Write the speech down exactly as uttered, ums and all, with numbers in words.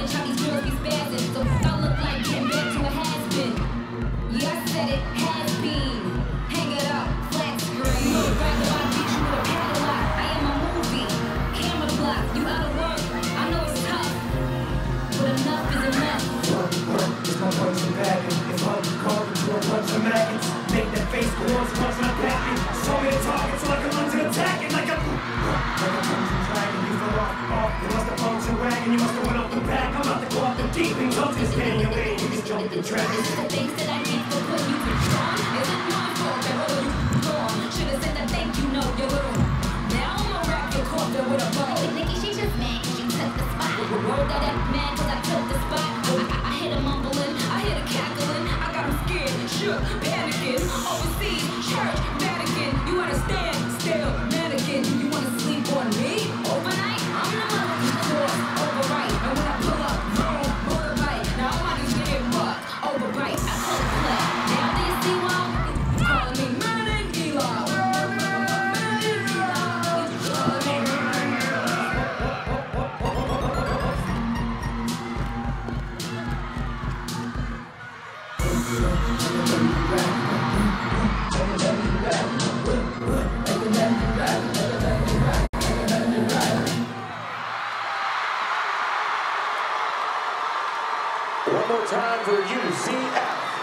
knowledge how these girls be spazzing. So I look like getting back to a has-been. Yeah, I said it, has been. Hang it up, flat screen. You look right about beat you with a padlock. I am a movie, camera block. You out of work, I know it's tough, but enough is enough. Work, work, it's my punch and bagging. If I'm called into a bunch of maggots, make that face go on so much I'm packing. So many targets so I can run to the attacking like a like a crimson dragon. You fell off, off. You must have punched your wagon. You must have went off the back. I'm about to go off the deep and don't just stand your way. You just jump the track. This is the things that I need for putting you in strong. Is it my fault that all you wrong? Should've said that thank you, no, you're little. Now I'ma wrap your coffin with a bow. Nikki, she just mad cause you took the spot. Word that I'm mad cause I took the spot. I, I, I hit a mumbling, I hit a cackling. I got him scared, shook, panicking. Overseas, church, Vatican. You understand? Still, mannequin. You wanna sleep on me? Overnight, I'm the motherfucking force. Overright, and when I pull up, boom, motorbike. Now all I do is get buck, overbite. I pull a clip. Now do you see why? Calling me man and Eli. One more time for U C F.